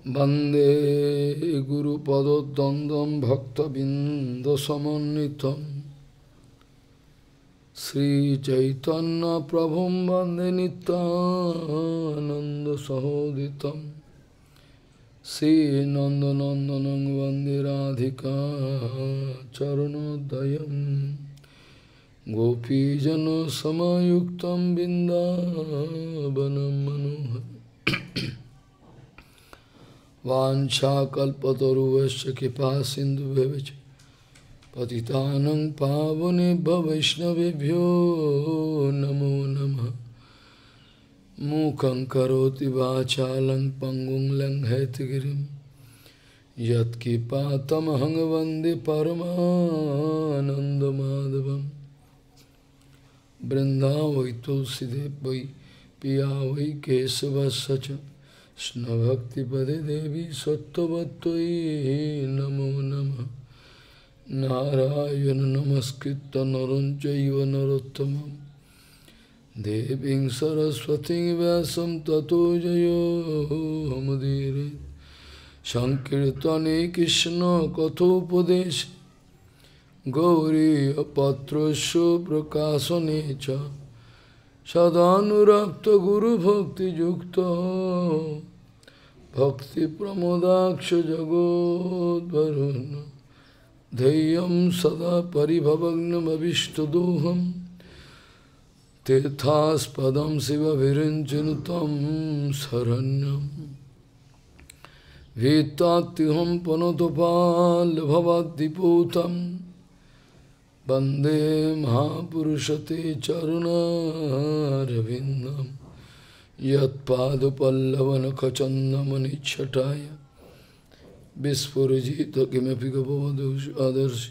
वंदे गुरुपदद्वन्द्वं भक्तबिंदसमन्वितं श्रीचैतन्यप्रभुं वन्दे नित्यानन्दसहोदितं श्रीनन्दनन्दनं वन्दे राधिका चरणोदयं गोपीजनसमयुक्तं बिन्दावनं मनोहरम् वाञ्छाकल्पतरुश्च कृपा सिन्धुभ्यश्च पतितानं पावनेभ्यो वैष्णवेभ्यो नमो नमः। मूकं करोति वाचालं पङ्गुं लङ्घयतिगिरिं यत्कृपातमहं वन्दे परमानन्दमाधवं। वृन्दावै तुलसीदेव वै पिया वै केशवस्य च कृष्णभक्तिपदे देवी सत्त्ववत्त्वयि नमो नमः। नारायण नमस्कृत्य नरं चैव नरोत्तमं देवीं सरस्वतीं व्यासं ततो जयो मुदीरयेत्। संकीर्तने कृष्ण कथोपदेशे गौरीपत्रस्य प्रकाशने च सदानुरक्त गुरुभक्तियुक्त भक्तिप्रमोदाक्ष जगोद्वरुन् धैर्यं सदा परिभवग्नमभिष्टदोहं तीर्थास्पदं शिवविरञ्जनुतं शरण्यं भीतात्युहं पुनतपाल्भवद्दिपूतं वन्दे महापुरुषते चरुणारविन्दं यत्पादपल्लवनखचन्दमनिच्छटाय विस्फुरजित किमपि गपवधूषि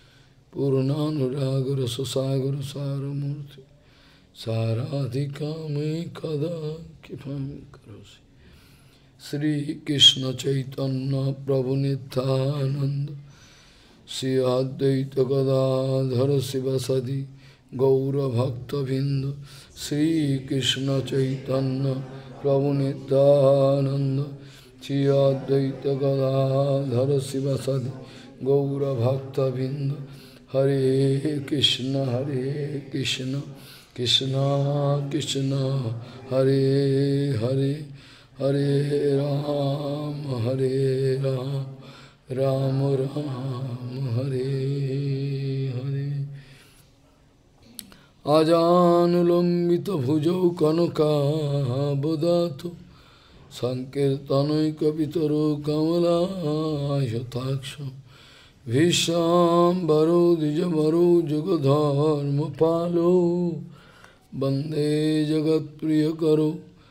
पूर्णानुरागरससागरसारमूर्ति साराधिकामयि कदा कृपां करोषि। श्रीकृष्ण चैतन्य प्रभु नित्यानन्द श्री अद्वैत गदाधर शिवसदि गौरभक्तबिंद श्रीकृष्ण चैतन्य प्रभु नित्यानंद श्री अद्वैत गदाधर शिवसदि गौरभक्तबिंद। हरे कृष्ण कृष्ण कृष्ण हरे हरे हरे राम राम राम हरे हरे। आजानुलंबित भुजौ कनकाबदातु संकीर्तनैकपितरो कमलायताक्ष भीष्माम्बरो द्विजवरो जुगधर्मपालो वन्दे जगत्प्रियकरो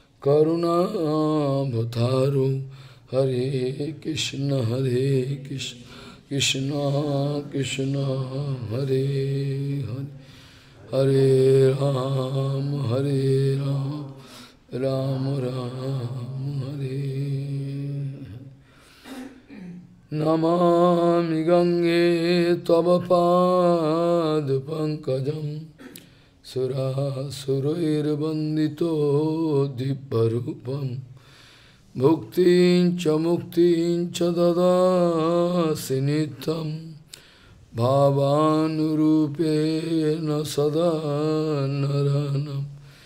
करुणावतारो। हरे कृष्ण कृष्ण कृष्ण हरे हरे हरे राम राम राम हरे। नमामि गंगे तव पादपङ्कजं सुरासुरैर्वन्दितो दिव्यरूपं भुक्तिं च मुक्तिं च ददासि नित्यं भावानुरूपेण सदा नरानं।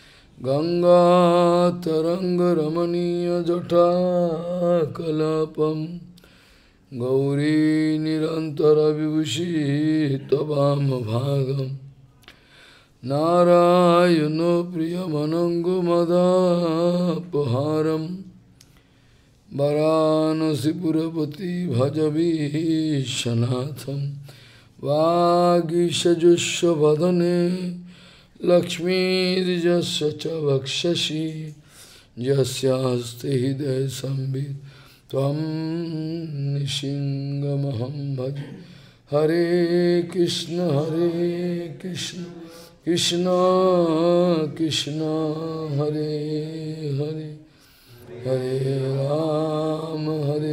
गङ्गातरङ्गरमणीयजटाकलापं गौरी निरन्तरविभूषि त्ववामभागं नारायणो प्रियमनङ्गमदापहारं वाराणसीपुरपति भज विश्वनाथं। वागीशजुष्व वदने लक्ष्मीर्यस्य च वक्षसि यस्यास्ति हृदये संवित् त्वं निशिङ्गमहं भजे। हरे कृष्ण कृष्ण कृष्ण हरे हरे हरे राम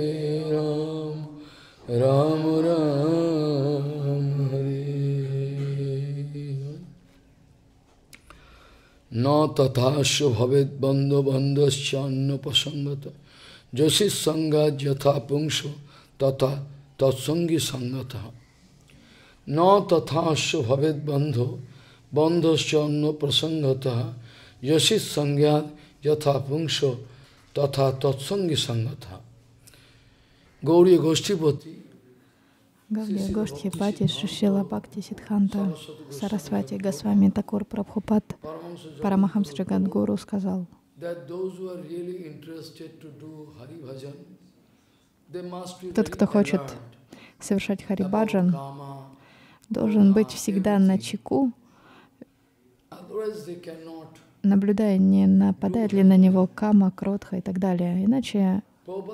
राम राम हरे हरे। न तथास्व भवेद् बन्धो बन्धश्चान्योपसंगत Joshis Sangha Jatha Pungsho Tata Tatsangi Sangata Na Tathasya Bhavet Bandho Bandhasya Anno Prasangata Joshis Sangha Jatha Pungsho Tata Tatsangi Sangata Gauriya Goshtipati Гаудия Гоштхипати, Шрила Бхакти Сиддханта Сарасвати Госвами Такур Прабхупад Парамахамса Джагадгуру сказал, тот, кто хочет совершать харибаджан, должен быть всегда начеку, наблюдая, не нападает ли на него кама, кротха и так далее. Иначе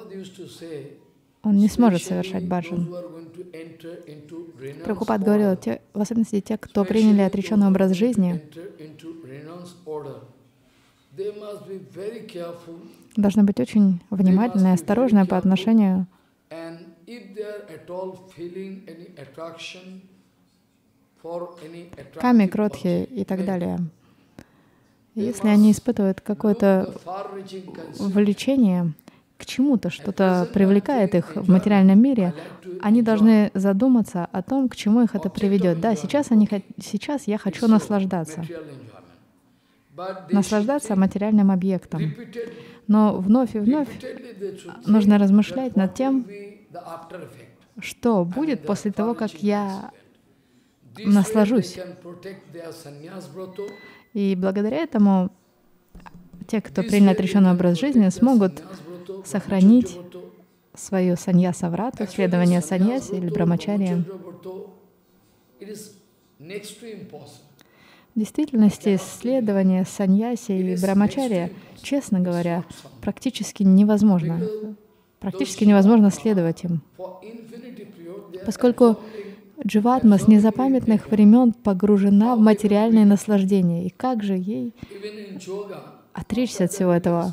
он не сможет совершать баджан. Прабхупад говорил, в особенности те, кто приняли отреченный образ жизни, должны быть очень внимательны и осторожны по отношению к каме, кротхе и так далее. Если они испытывают какое-то влечение к чему-то, что-то привлекает их в материальном мире, они должны задуматься о том, к чему их это приведет. Да, сейчас я хочу наслаждаться материальным объектом. Но вновь и вновь нужно размышлять над тем, что будет после того, как я наслажусь. И благодаря этому те, кто принял отреченный образ жизни, смогут сохранить свою саньяса-врату, следование саньясе или брамачарье. В действительности, следование саньясе и брамачарье, честно говоря, практически невозможно. Практически невозможно следовать им, поскольку дживатма с незапамятных времен погружена в материальные наслаждения. И как же ей отречься от всего этого?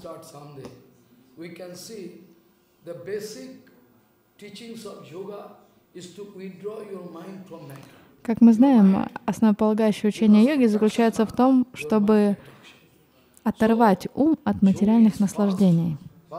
Как мы знаем, основополагающее учение йоги заключается в том, чтобы оторвать ум от материальных наслаждений.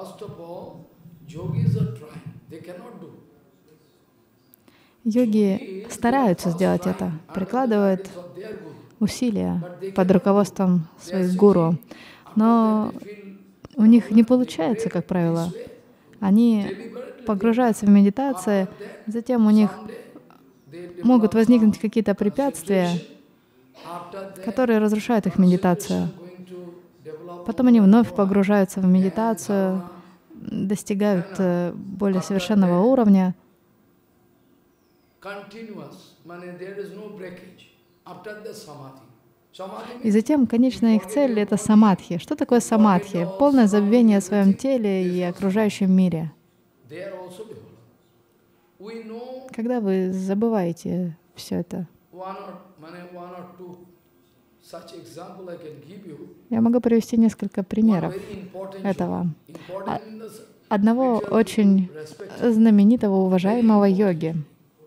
Йоги стараются сделать это, прикладывают усилия под руководством своих гуру, но у них не получается, как правило. Они погружаются в медитацию, затем у них могут возникнуть какие-то препятствия, которые разрушают их медитацию. Потом они вновь погружаются в медитацию, достигают более совершенного уровня. И затем конечная их цель — это самадхи. Что такое самадхи? Полное забвение о своем теле и окружающем мире. Когда вы забываете все это, я могу привести несколько примеров этого. Одного очень знаменитого, уважаемого йоги.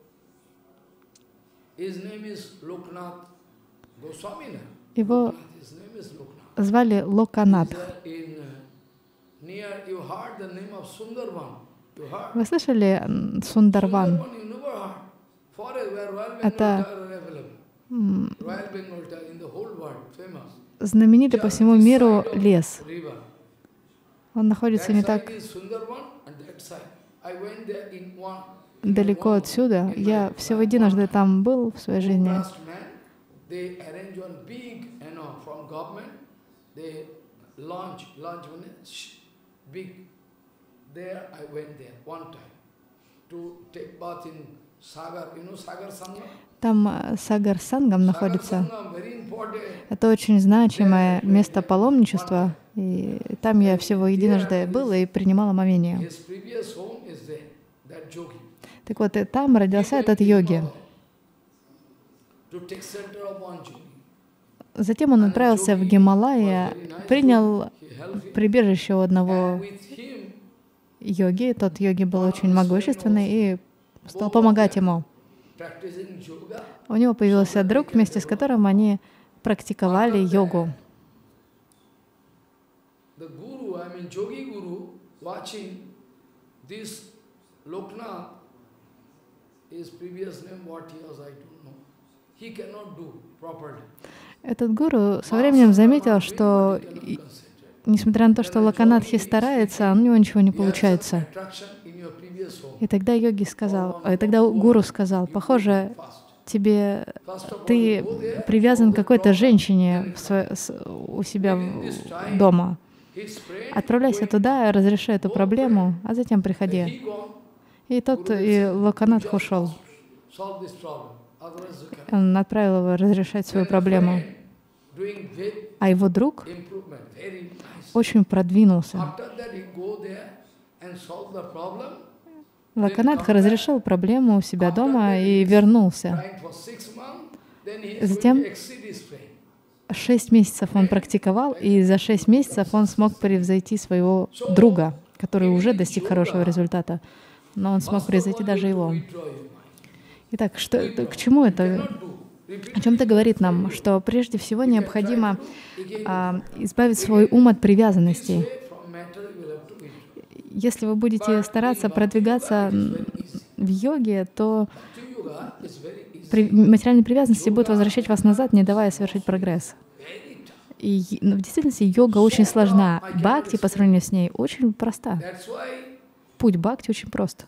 Его звали Локанатх. Вы слышали Сундарван? Это знаменитый по всему миру лес. Он находится не так далеко отсюда. Я всего единожды там был в своей жизни. Там Сагар Сангам находится. Это очень значимое место паломничества. И там я всего единожды был и принимал омовение. Так вот, и там родился этот йоги. Затем он отправился в Гималайи, принял прибежище у одного йоги. Тот йоги был очень могущественный и стал помогать ему. У него появился друг, вместе с которым они практиковали йогу. Этот гуру со временем заметил, что, несмотря на то, что Локанатхи старается, у него ничего не получается. И тогда тогда гуру сказал: похоже, ты привязан к какой-то женщине у себя дома. Отправляйся туда, разреши эту проблему, а затем приходи. И Локанатх ушел. Он отправил его разрешать свою проблему. А его друг очень продвинулся. Локанатха разрешил проблему у себя дома и вернулся. Затем 6 месяцев он практиковал, и за 6 месяцев он смог превзойти своего друга, который уже достиг хорошего результата. Но он смог превзойти даже его. Итак, к чему это? О чем-то говорит нам, что прежде всего необходимо избавить свой ум от привязанностей. Если вы будете стараться продвигаться в йоге, то материальные привязанности будут возвращать вас назад, не давая совершить прогресс. Но в действительности йога очень сложна. Бхакти по сравнению с ней очень проста. Путь бхакти очень прост.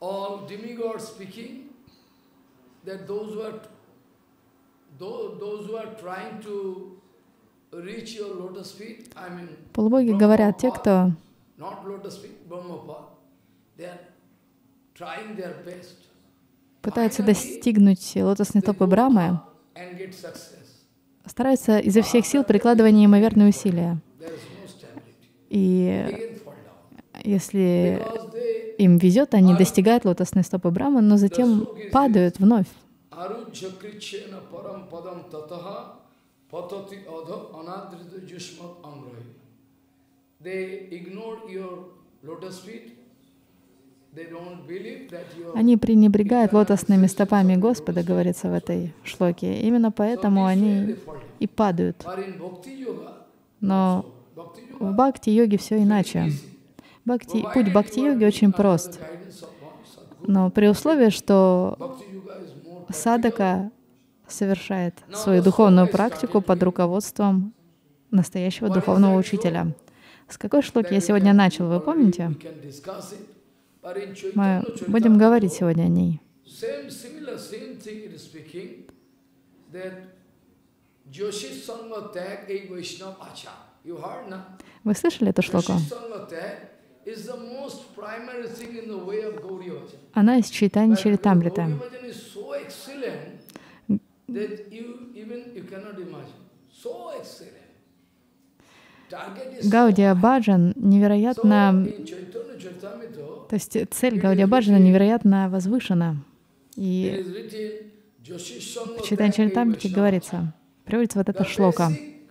Полубоги говорят, те, кто пытаются достигнуть лотосной стопы Брахмы, стараются изо всех сил, прикладывая неимоверные усилия. И если им везет, они достигают лотосной стопы Брахмы, но затем падают вновь. Они пренебрегают лотосными стопами Господа, говорится в этой шлоке. Именно поэтому они и падают. Но в бхакти-йоге все иначе. Путь бхакти-йоги очень прост. Но при условии, что садхака совершает свою духовную практику под руководством настоящего духовного учителя. С какой шлоки я сегодня начал, вы помните? Мы будем говорить сегодня о ней. Вы слышали эту шлоку? Она из Чайтанья Чаритамриты. Гаудия Баджан невероятно, то есть цель Гаудия Баджана невероятно возвышена. И в Чайтанья Чаритамрите говорится, приводится вот эта шлока.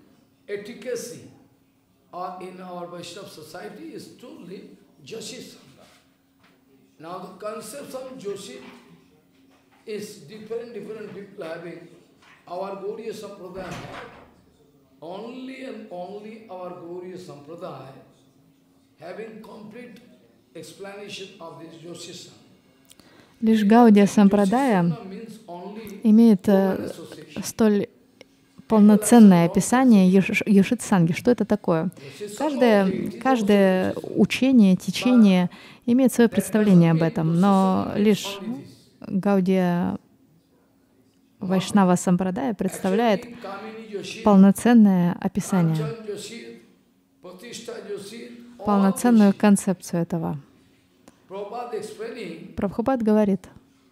Only and only our Gauriya Sampradaya having complete explanation of this Joshisam. Лишь Гаудия Сампрадая имеет столь полноценное описание Йошит-санги. Что это такое? Каждое учение, течение имеет свое представление об этом, но лишь Гаудия Вайшнава Сампрадая представляет полноценное описание, полноценную концепцию этого. Прабхупад говорит,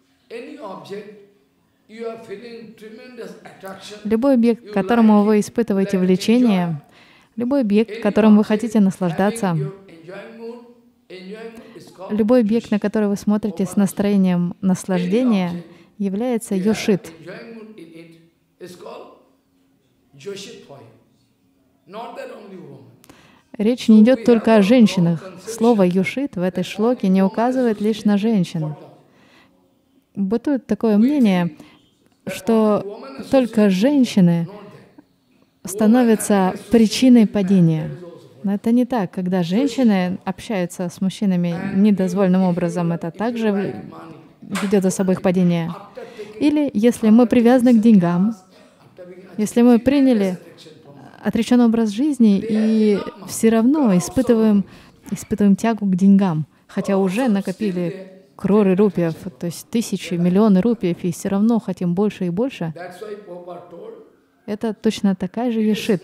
любой объект, к которому вы испытываете влечение, любой объект, которым вы хотите наслаждаться, любой объект, на который вы смотрите с настроением наслаждения, является йошит. Речь не идет только о женщинах. Слово «юшит» в этой шлоке не указывает лишь на женщин. Бытует такое мнение, что только женщины становятся причиной падения. Но это не так. Когда женщины общаются с мужчинами недозволенным образом, это также ведет за собой их падение. Или если мы привязаны к деньгам, если мы приняли отреченный образ жизни и все равно испытываем тягу к деньгам, хотя уже накопили кроры рупиев, то есть тысячи, миллионы рупиев, и все равно хотим больше и больше, это точно такая же ешит.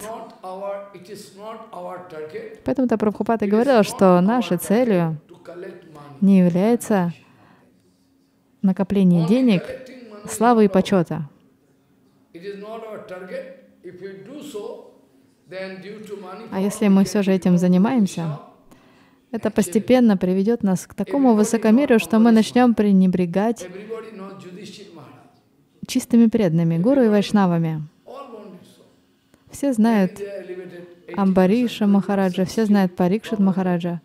Поэтому-то Прабхупада говорил, что нашей целью не является накопление денег, славы и почета. А если мы все же этим занимаемся, это постепенно приведет нас к такому высокомерию, что мы начнем пренебрегать чистыми преданными, гуру и вайшнавами. Все знают Амбариша Махараджа, все знают Парикшит Махараджа.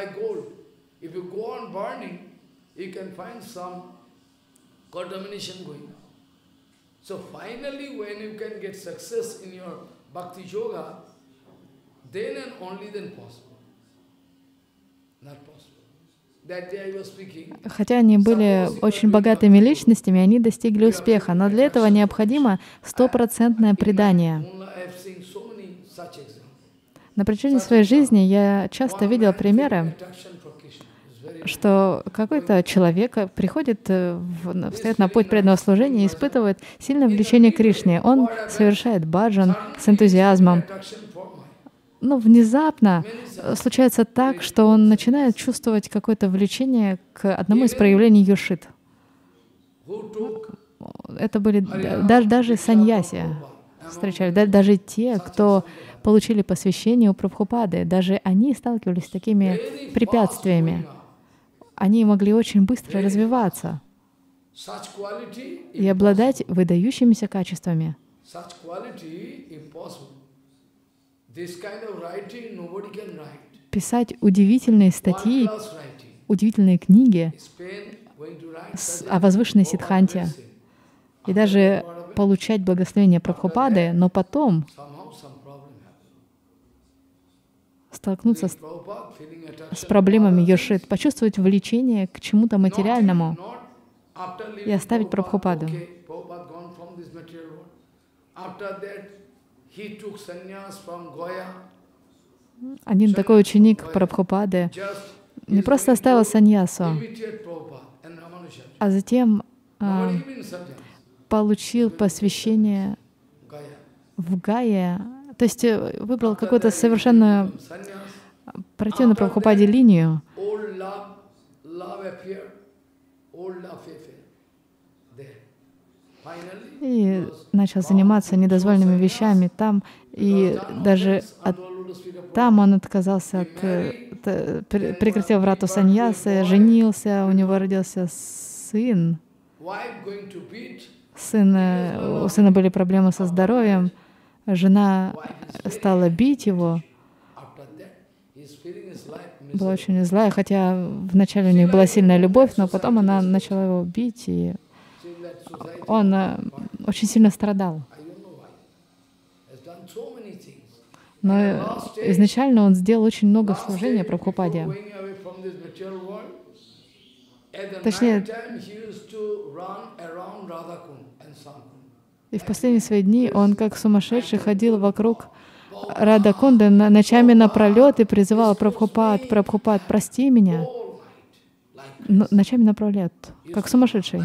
Хотя они были очень богатыми личностями, они достигли успеха, но для этого необходимо стопроцентное предание. На протяжении своей жизни я часто видел примеры, что какой-то человек приходит, встает на путь преданного служения и испытывает сильное влечение к Кришне. Он совершает баджан с энтузиазмом. Но внезапно случается так, что он начинает чувствовать какое-то влечение к одному из проявлений йошит. Это были даже саньяси, встречали, даже те, кто получили посвящение у Прабхупады, даже они сталкивались с такими препятствиями. Они могли очень быстро развиваться и обладать выдающимися качествами. Писать удивительные статьи, удивительные книги о возвышенной сиддханте и даже получать благословение Прабхупады, но потом столкнуться с проблемами йошит, почувствовать влечение к чему-то материальному и оставить Прабхупаду. Один такой ученик Прабхупады не просто оставил саньясу, а затем получил посвящение в Гае, то есть выбрал какую-то совершенно противную Прабхупаде линию. И начал заниматься недозволенными вещами там, и даже там он отказался прекратил врату саньясы, женился, у него родился сын. У сына были проблемы со здоровьем, жена стала бить его, была очень злая, хотя вначале у них была сильная любовь, но потом она начала его бить, и он очень сильно страдал. Но изначально он сделал очень много служения Прабхупаде. Точнее, и в последние свои дни он как сумасшедший ходил вокруг Радха-кунды ночами напролет и призывал: Прабхупад, Прабхупад, прости меня. Ночами напролет, как сумасшедший.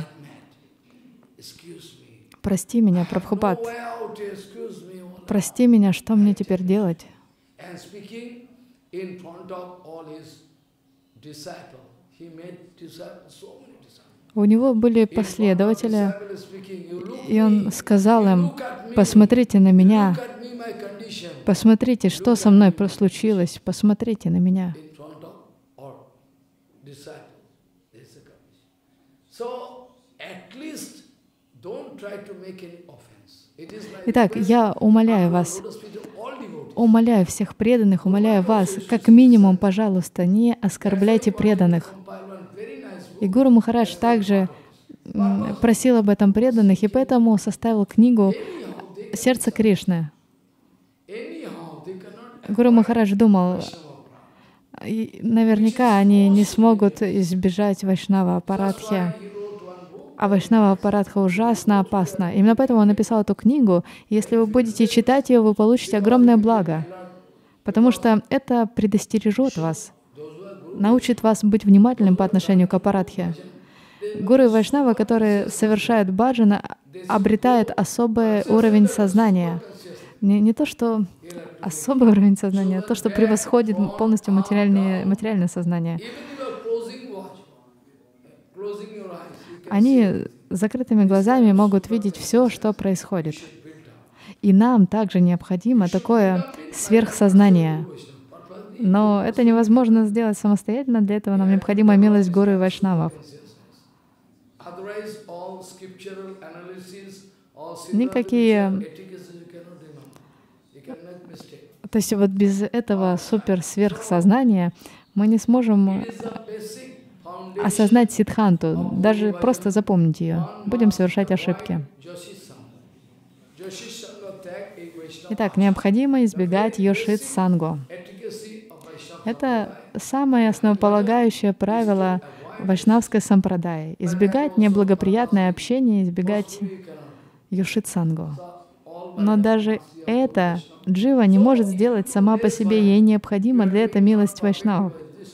Прости меня, Прабхупад. Прости меня, что мне теперь делать? У него были последователи, и он сказал им: посмотрите на меня, посмотрите, что со мной случилось, посмотрите на меня. Итак, я умоляю вас, умоляю всех преданных, умоляю вас, как минимум, пожалуйста, не оскорбляйте преданных. И Гуру Махарадж также просил об этом преданных, и поэтому составил книгу «Сердце Кришны». Гуру Махарадж думал, наверняка они не смогут избежать Вайшнава Апарадхи. А Вайшнава Апарадха ужасно опасна. Именно поэтому он написал эту книгу. Если вы будете читать ее, вы получите огромное благо, потому что это предостережет вас, научит вас быть внимательным по отношению к Апарадхе. Гуру и Вайшнава, которые совершают баджан, обретают особый уровень сознания. Не то, что особый уровень сознания, а то, что превосходит полностью материальное сознание. Они с закрытыми глазами могут видеть все, что происходит. И нам также необходимо такое сверхсознание. Но это невозможно сделать самостоятельно, для этого нам необходима милость гуру и вайшнавов. Никакие... То есть вот без этого сверхсознания мы не сможем осознать сиддханту, даже просто запомнить ее. Будем совершать ошибки. Итак, необходимо избегать йошит сангу. Это самое основополагающее правило вайшнавской сампрадаи. Избегать неблагоприятное общение, избегать йошит сангу. Но даже это джива не может сделать сама по себе, ей необходима для этого милость вайшнавов.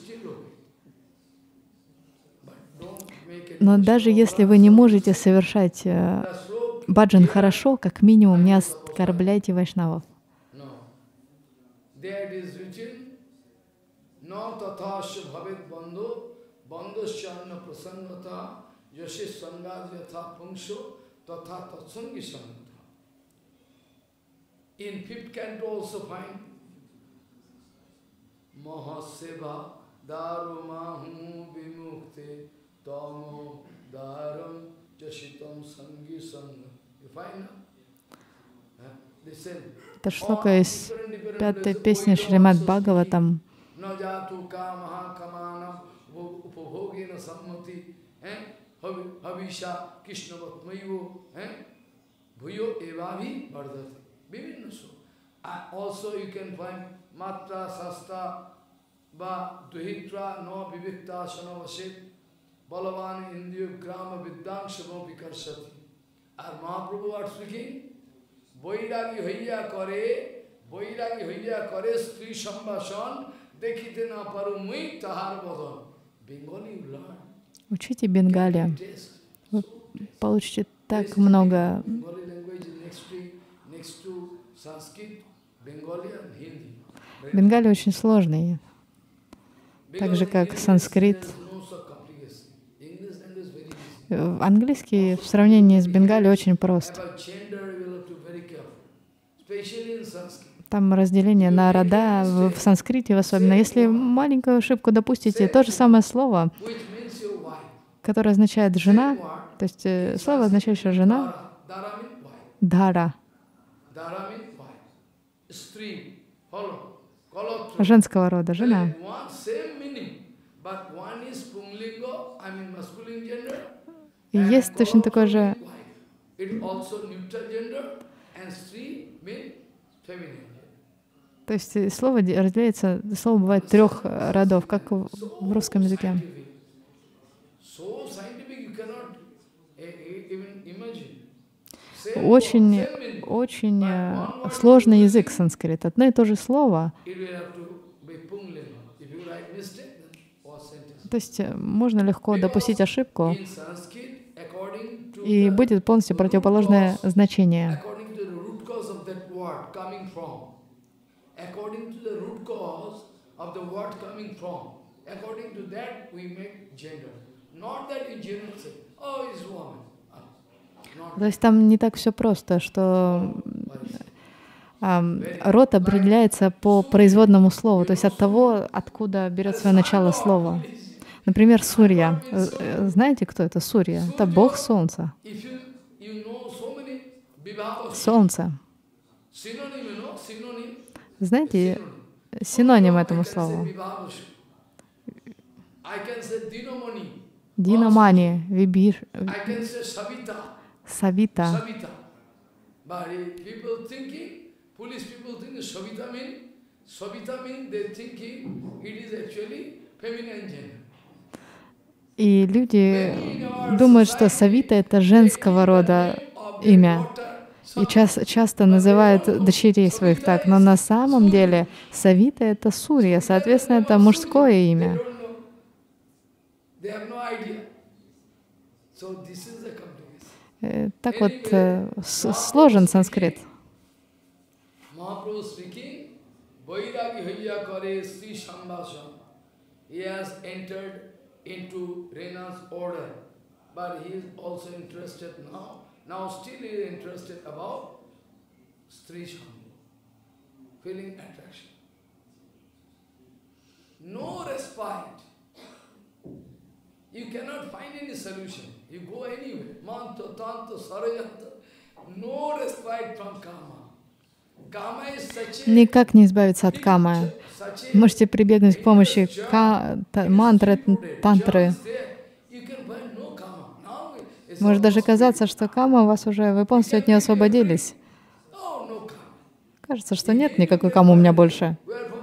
Но даже если вы не можете совершать баджан хорошо, как минимум не оскорбляйте вайшнавов. In fifth canto also find Mahaseva Darumahu Vimukte Tamo Daram Jashitam Sangi Sangha. You find that? They said, это шлока из пятой песни Шримад Бхагаватам. Najatu Kamaha Kamanam Upabhogena Sammati Havisha Krishna Vatmayu Bhuyo Evavi Vardhati. Also you can find Matra, Sasta, Ba, Duhitra, No, Vivikta, Sanavasit, Balavan, Indiya, Grama, Viddang, Shamo, Vikarsati. And Mahaprabhu are speaking, Boiragi Hoya Kore, Stri Sambhasan, Dekhite na paru mui tahar bodon. Bengali you learn. Учите Бенгали. Вы получите так много. Бенгали очень сложный, так же как санскрит. Английский в сравнении с Бенгали очень прост. Там разделение на рода, в санскрите особенно. Если маленькую ошибку допустите, то же самое слово, которое означает «жена», то есть слово, означающее «жена», «дара», женского рода, жена. И есть точно такое же то есть слово разделяется, слово бывает трех родов, как в русском языке. Очень сложный язык санскрит. Одно и то же слово. То есть можно легко допустить ошибку, и будет полностью противоположное значение. То есть там не так все просто, что род определяется по производному слову, то есть от того, откуда берет свое начало слово. Например, Сурья. Знаете, кто это Сурья? Это бог солнца. Солнце. Знаете синоним этому слову? Динамани, Вибир, Савита. И люди думают, что Савита — это женского рода имя. И часто называют дочерей своих так. Но на самом деле Савита — это Сурья, соответственно, это мужское имя. Так вот сложен санскрит. Now still he is interested about Stri Shambhu, feeling attraction. No respite. You cannot find any solution. You go anywhere. Mantra, tantra, sarayanta. No respite from kama. Никак не избавиться от камы. Можете прибегнуть к помощи мантры, тантры. Может даже казаться, что кама у вас уже, вы полностью от нее освободились. Кажется, что нет никакой камы у меня больше.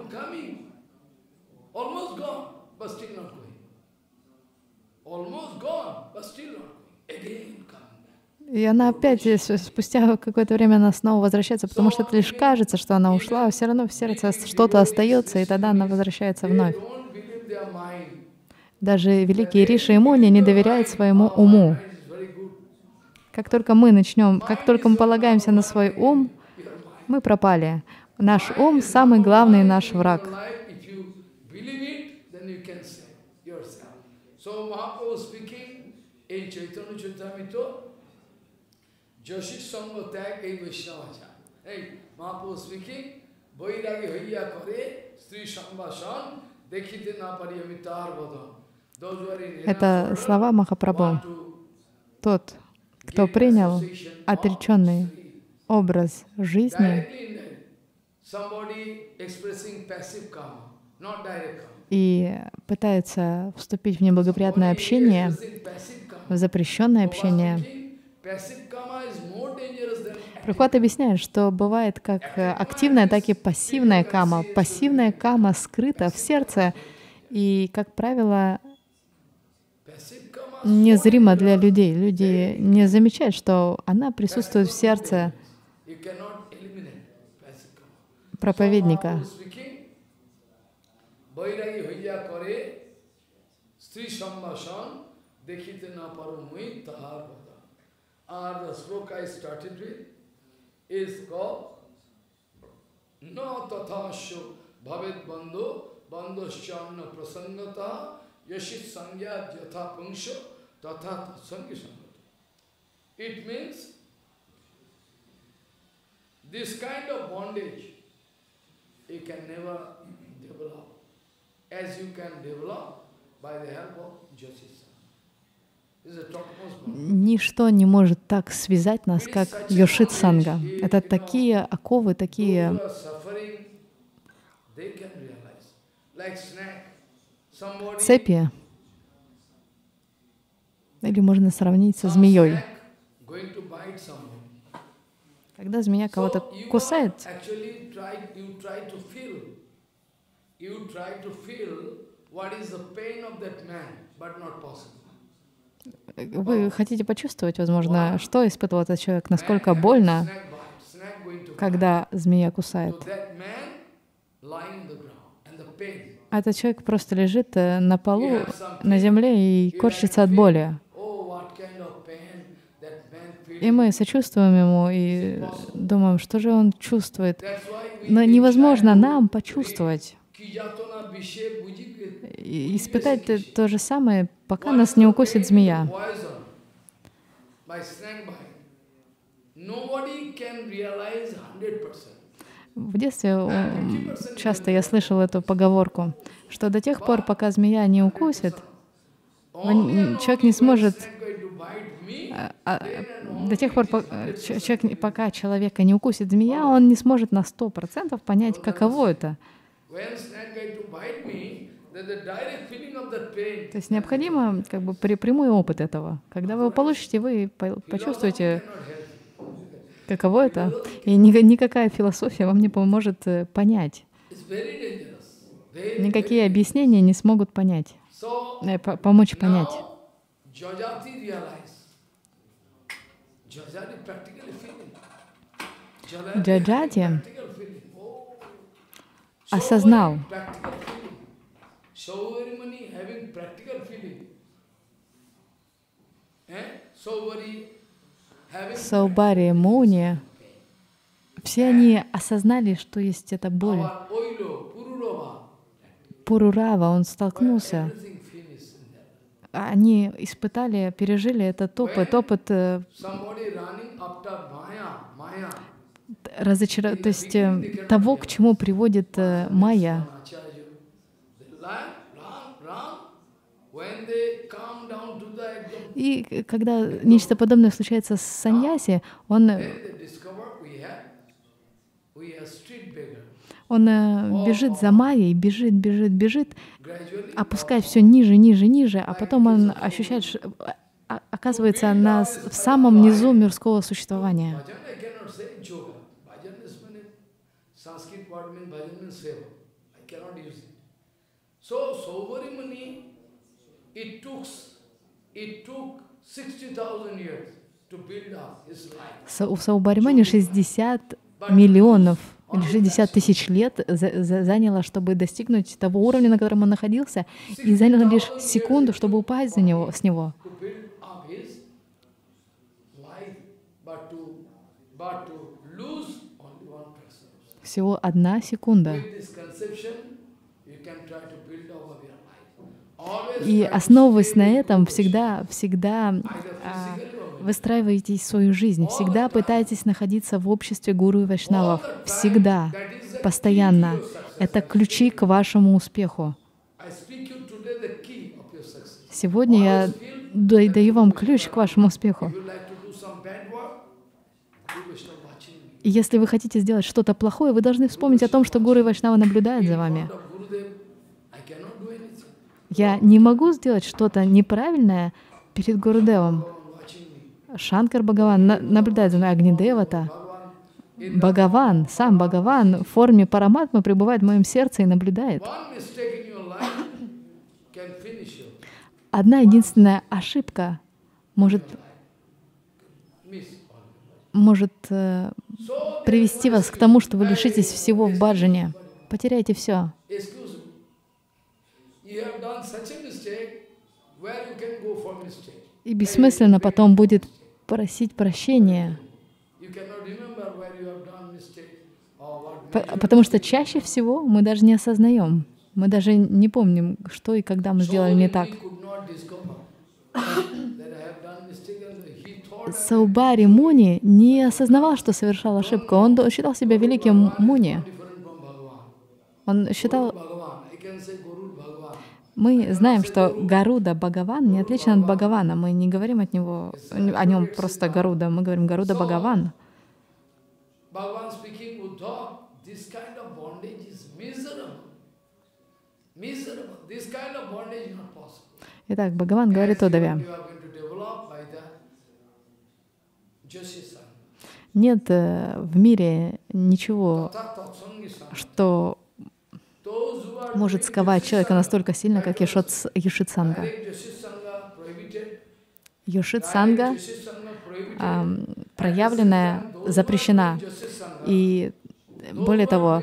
И она опять, спустя какое-то время, она снова возвращается, потому что это лишь кажется, что она ушла, а все равно в сердце что-то остается, и тогда она возвращается вновь. Даже великие Риши и Муни не доверяют своему уму. Как только мы полагаемся на свой ум, мы пропали. Наш ум — самый главный наш враг. Это слова Махапрабху. Тот, кто принял отреченный образ жизни и пытается вступить в неблагоприятное общение, в запрещенное общение. Прабхупад объясняет, что бывает как активная, так и пассивная кама. Пассивная кама скрыта в сердце и, как правило, незрима для людей. Люди не замечают, что она присутствует в сердце проповедника. Yashit Sangya Jatha Pungsho Tatha Sangi Sangata. It means this kind of bondage you can never develop as you can develop by the help of Jyotisha. Ничто не может так связать нас, как Йошит Санга. Это такие оковы, такие цепи, или можно сравнить со змеей. Когда змея кого-то кусает, вы хотите почувствовать, возможно, что испытывал этот человек, насколько больно, когда змея кусает. А этот человек просто лежит на полу, на земле и корчится от боли. И мы сочувствуем ему и думаем, что же он чувствует. Но невозможно нам почувствовать и испытать то же самое, пока нас не укусит змея. В детстве часто я слышал эту поговорку, что до тех пор, пока змея не укусит, человек не сможет, до тех пор, пока человека не укусит змея, он не сможет на 100% понять, каково это. То есть необходимо как бы прямой опыт этого. Когда вы его получите, вы почувствуете, каково это, и никакая философия вам не поможет понять, Никакие объяснения не смогут понять, помочь понять. Джаджати осознал, Саубари, Муни, все они осознали, что есть эта боль. Пурурава, он столкнулся. Они испытали, пережили этот опыт то есть того, к чему приводит майя. И когда нечто подобное случается с саньяси, он бежит за майей, бежит, опускаясь все ниже, а потом он ощущает, что оказывается в самом низу мирского существования. У Саубаримани 60 миллионов или 60 тысяч лет заняло, чтобы достигнуть того уровня, на котором он находился, и заняло лишь секунду, чтобы упасть с него. Всего 1 секунда. И основываясь на этом, всегда выстраиваете свою жизнь, всегда пытаетесь находиться в обществе гуру и вайшнавов, всегда, постоянно. Это ключи к вашему успеху. Сегодня я даю вам ключ к вашему успеху. И если вы хотите сделать что-то плохое, вы должны вспомнить о том, что гуру и вайшнава наблюдают за вами. Я не могу сделать что-то неправильное перед Гурудевом. Шанкар Бхагаван наблюдает за мной, Агнидевата. Бхагаван, сам Бхагаван в форме параматмы пребывает в моем сердце и наблюдает. Одна единственная ошибка может привести вас к тому, что вы лишитесь всего в баджане. Потеряете все. И бессмысленно потом будет просить прощения. Потому что чаще всего мы даже не осознаем, мы даже не помним, что и когда мы сделали не так. Саубари Муни не осознавал, что совершал ошибку. Он считал себя великим Муни. Он считал... Мы знаем, что Гаруда Бхагаван не отличен от Бхагавана. Мы не говорим о нем просто Гаруда, мы говорим Гаруда Бхагаван. Итак, Бхагаван говорит Удаве: нет в мире ничего, что может сковать человека настолько сильно, как Йошит-санга. Йошит-санга проявленная запрещена. И более того,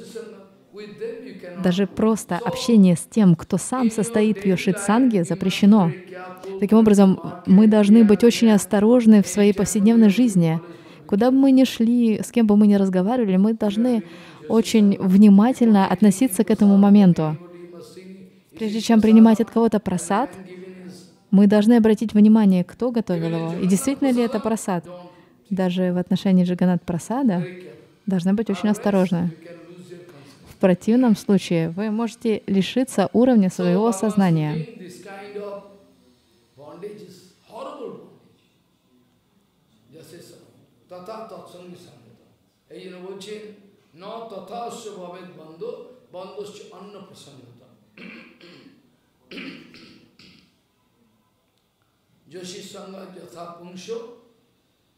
даже просто общение с тем, кто сам состоит в Йошит-санге, запрещено. Таким образом, мы должны быть очень осторожны в своей повседневной жизни. Куда бы мы ни шли, с кем бы мы ни разговаривали, мы должны очень внимательно относиться к этому моменту. Прежде чем принимать от кого-то прасад, мы должны обратить внимание, кто готовил его, и действительно ли это прасад. Даже в отношении Джаганат-прасада должны быть очень осторожны. В противном случае вы можете лишиться уровня своего сознания.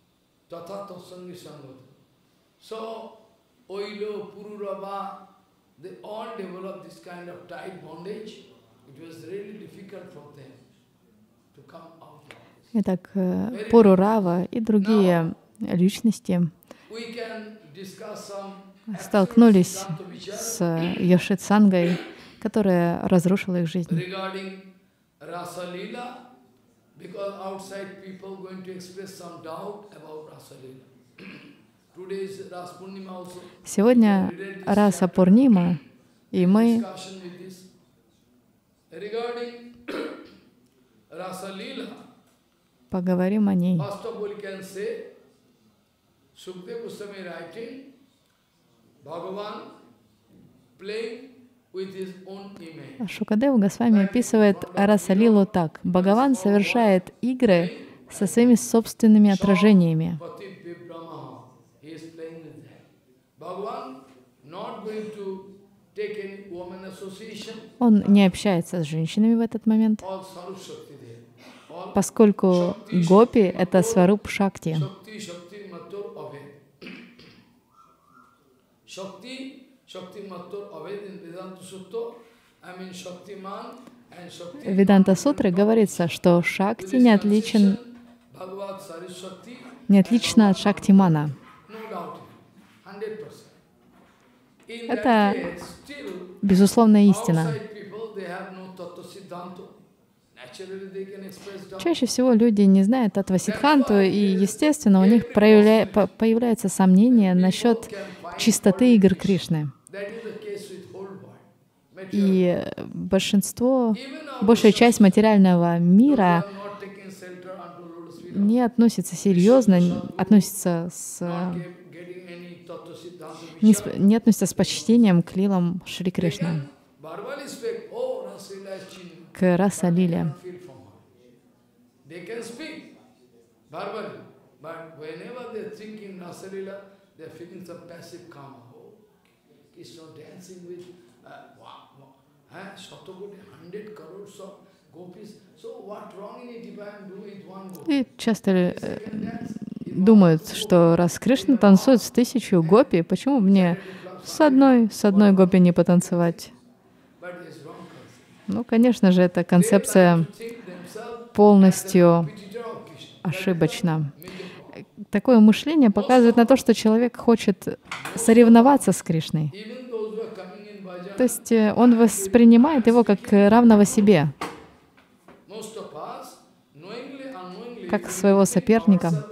So, Oilo, Pururava, Итак, Пурурава и другие личности столкнулись с Йошицангой, которая разрушила их жизнь. Сегодня Раса Пурнима, и мы поговорим о ней. Шукадева Госвами описывает Раса-лилу так. Бхагаван совершает игры со своими собственными отражениями. Он не общается с женщинами в этот момент, поскольку гопи — это сваруп Шакти. В Веданта-сутре говорится, что Шакти не отлична от Шактимана. Это безусловная истина. Чаще всего люди не знают Татва-сиддханту, и, естественно, у них появляется сомнение насчет чистоты игр Кришны. И большая часть материального мира не относится серьезно, не относится с почтением к лилам Шри Кришны, к Раса-лиле. И часто думают, что раз Кришна танцует с 1000 гопи, почему мне с одной гопи не потанцевать? Ну, конечно же, эта концепция полностью ошибочна. Такое мышление показывает на то, что человек хочет соревноваться с Кришной. То есть он воспринимает его как равного себе, как своего соперника.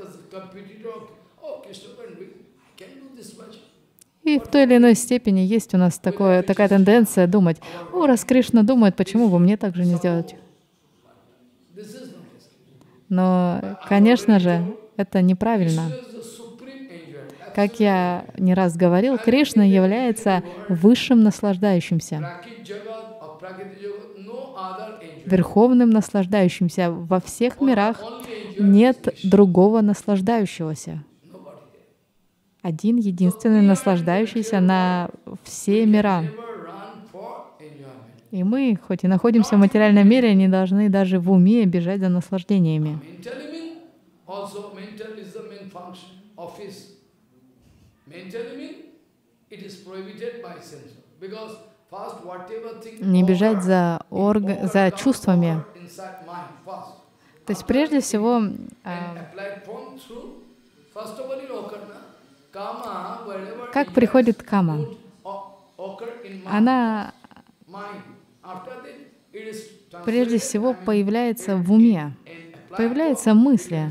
И в той или иной степени есть у нас такая тенденция думать: о, раз Кришна думает, почему бы мне так же не сделать? Но, конечно же, это неправильно. Как я не раз говорил, Кришна является высшим наслаждающимся, верховным наслаждающимся. Во всех мирах нет другого наслаждающегося. Один единственный наслаждающийся на все мира. И мы, хоть и находимся в материальном мире, не должны даже в уме бежать за наслаждениями. Не бежать за чувствами. То есть прежде всего, как приходит кама? Она прежде всего появляется в уме, появляются мысли.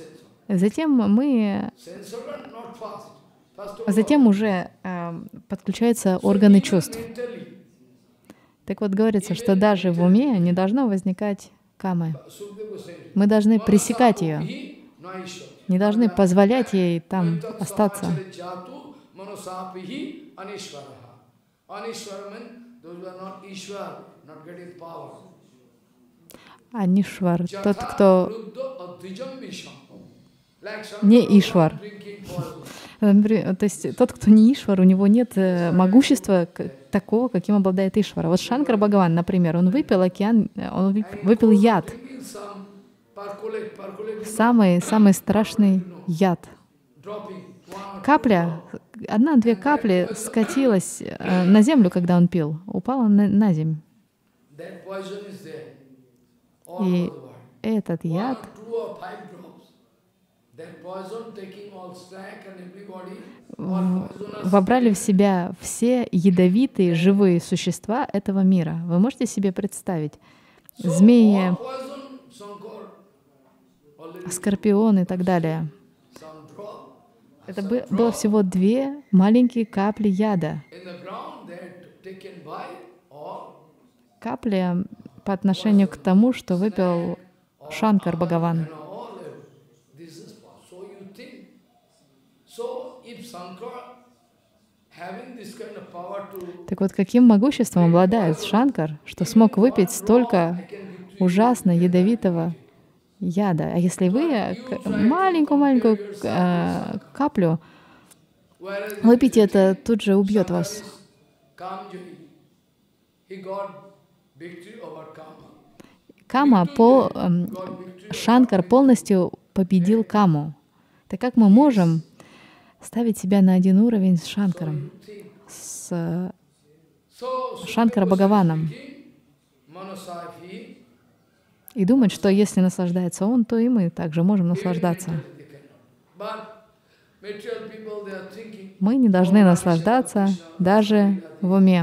Затем уже подключаются органы чувств. Так вот, говорится, что даже в уме не должно возникать камы. Мы должны пресекать ее, не должны позволять ей там остаться. Анишвар, тот, кто не Ишвар. То есть тот, кто не Ишвар, у него нет могущества такого, каким обладает Ишвара. Вот Шанкара Бхагаван, например, он выпил яд. Самый страшный яд. Капля одна-две капли скатилась на землю, когда он пил, упала на землю. И этот яд вобрали в себя все ядовитые живые существа этого мира. Вы можете себе представить? Змеи, скорпионы и так далее. Это было всего 2 маленькие капли яда. Капли по отношению к тому, что выпил Шанкар Бхагаван. Так вот, каким могуществом обладает Шанкар, что смог выпить столько ужасно ядовитого яда? А если вы маленькую-маленькую каплю выпьете, это тут же убьет вас. Шанкар полностью победил Каму. Так как мы можем ставить себя на один уровень с Шанкаром, с Шанкара Бхагаваном, и думать, что если наслаждается он, то и мы также можем наслаждаться. Мы не должны наслаждаться даже в уме.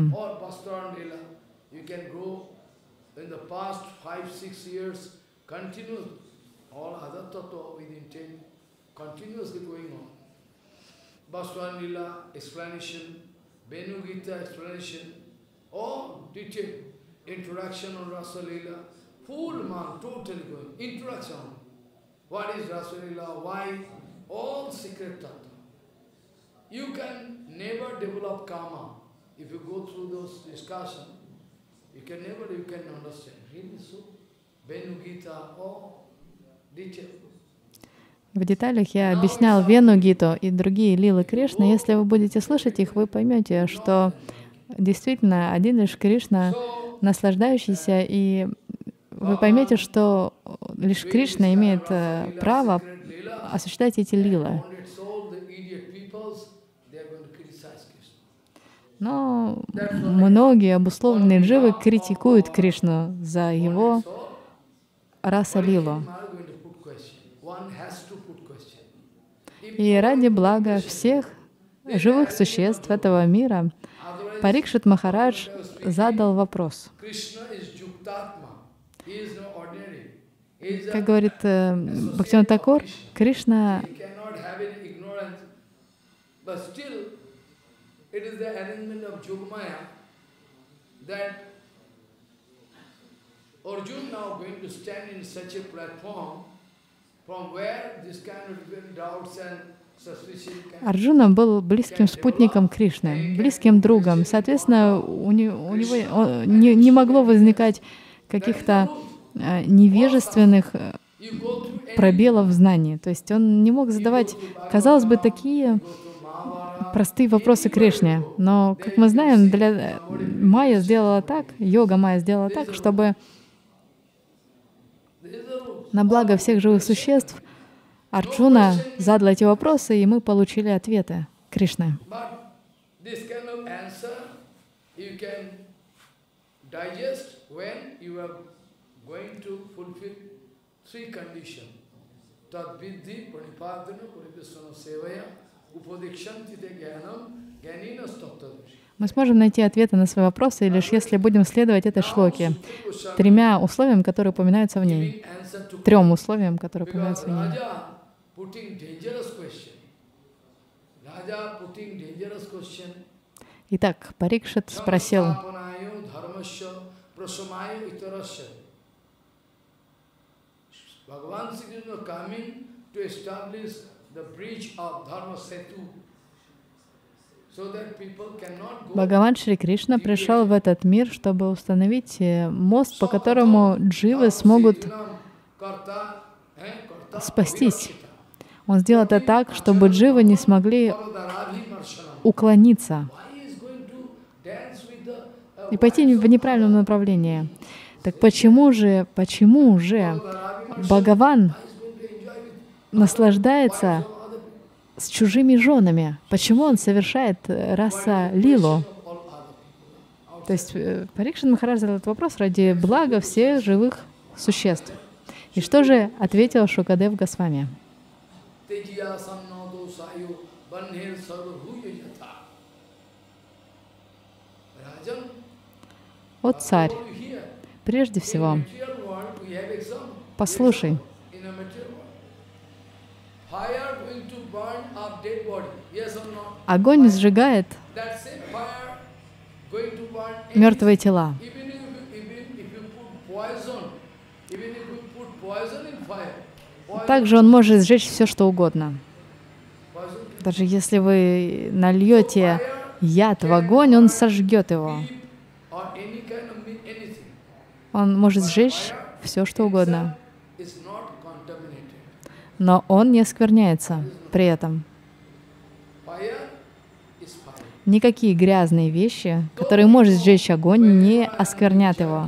Bhaswan Lila explanation, Venu Gita explanation, all detailed introduction on Rasa Lila, full man, totally going, introduction. What is Rasa Lila, why, all secret tattva. You can never develop karma. If you go through those discussions, you can understand. Really so? Venu Gita, all detailed. В деталях я объяснял Вену Гиту и другие лилы Кришны. Если вы будете слышать их, вы поймете, что действительно один лишь Кришна, наслаждающийся, и вы поймете, что лишь Кришна имеет право осуществлять эти лилы. Но многие обусловленные дживы критикуют Кришну за его раса-лилу. И ради блага всех живых существ этого мира Парикшит Махарадж задал вопрос. Как говорит Бхактивинода Такур, Кришна Арджуна был близким спутником Кришны, близким другом. Соответственно, у него не могло возникать каких-то невежественных пробелов в знании. То есть он не мог задавать, казалось бы, такие простые вопросы Кришне. Но, как мы знаем, Майя сделала так, йога Майя сделала так, чтобы на благо всех живых существ Арджуна задал эти вопросы, и мы получили ответы Кришны. Мы сможем найти ответы на свои вопросы, лишь если будем следовать этой шлоке, 3 условиям, которые упоминаются в ней. 3 условиям, которые упоминаются в ней. Итак, Парикшит спросил, Бхагаван Шри Кришна пришел в этот мир, чтобы установить мост, по которому дживы смогут спастись. Он сделал это так, чтобы дживы не смогли уклониться и пойти в неправильном направлении. Так почему же Бхагаван наслаждается с чужими женами? Почему он совершает раса лилу? То есть Парикшит Махарадж задал этот вопрос ради блага всех живых существ. И что же ответил Шукадев Госвами? О царь, прежде всего, послушай, огонь сжигает мертвые тела. Также он может сжечь все, что угодно. Даже если вы нальете яд в огонь, он сожгет его. Он может сжечь все, что угодно. Но он не оскверняется при этом. Никакие грязные вещи, которые может сжечь огонь, не осквернят его.